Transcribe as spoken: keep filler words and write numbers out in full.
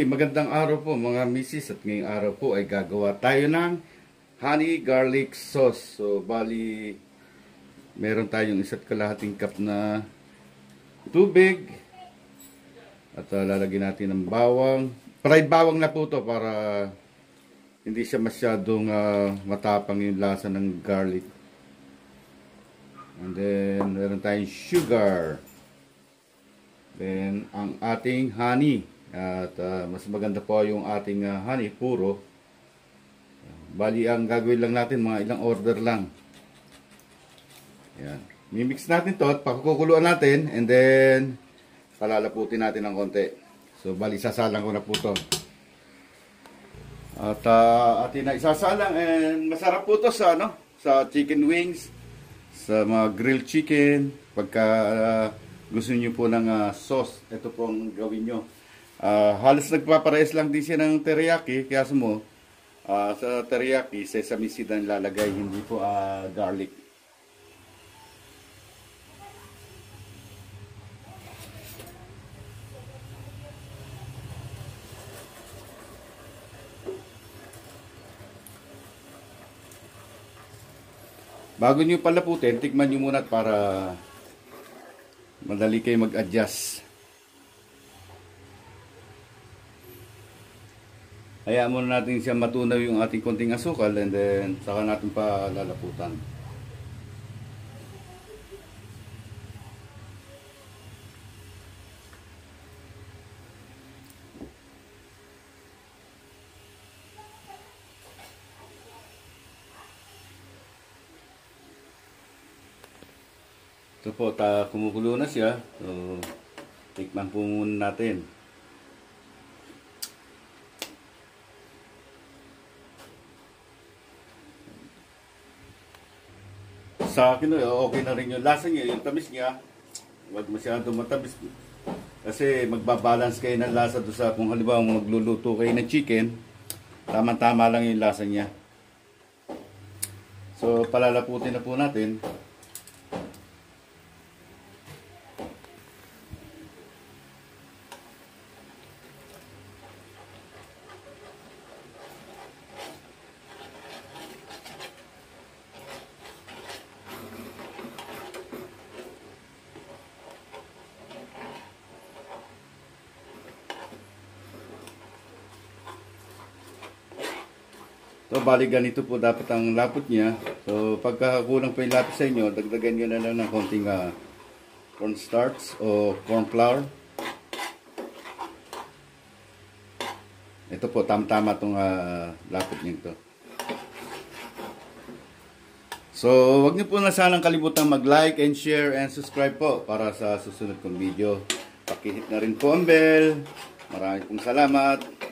Okay, magandang araw po mga misis, at ngayong araw po ay gagawa tayo ng honey garlic sauce. So, bali, meron tayong isa't kalahating cup na tubig at uh, lalagyan natin ng bawang. Fried bawang na po to para hindi siya masyadong uh, matapang yung lasa ng garlic. And then, meron tayong sugar. Then, ang ating honey. At uh, mas maganda po yung ating uh, honey, puro. Bali, ang gagawin lang natin, mga ilang order lang. Yan. Mimix natin to at pakukuluan natin. And then, palalaputin natin ng konti. So, bali, sasalang ko na po to. At uh, atin na isasalang. And masarap po to sa, ano, sa chicken wings, sa mga grilled chicken. Pagka uh, gusto nyo po ng uh, sauce, ito po ang gawin nyo. Uh, halos nagpaparehas lang din siya ng teriyaki, kaya mo uh, sa teriyaki sesame seed ang lalagay, hindi po uh, garlic. Bago nyo palaputin, tikman nyo muna para madali kayo mag-adjust. Hayaan muna natin siya matunaw yung ating konting asukal, and then saka natin pa lalaputan. Ito po, ta kumukulo na siya. So, tikman po muna natin. Sa akin, okay na rin yung lasa niya, yung tamis niya. Huwag masyadong matamis. Kasi magbabalance kayo ng lasa doon sa, kung halimbawa magluluto kayo ng chicken, tama-tama lang yung lasa niya. So, palalaputin na po natin. So, bali ganito po dapat ang lapot niya. So, pagkakakulang pa yung lapot sa inyo, dagdagan nyo na lang ng konting uh, cornstarch o corn flour. Ito po, tam-tama itong uh, lapot niyo ito. So, wag niyo po na sanang kalimutang mag-like and share and subscribe po para sa susunod kong video. Pakihit na rin po ang bell. Maraming pong salamat.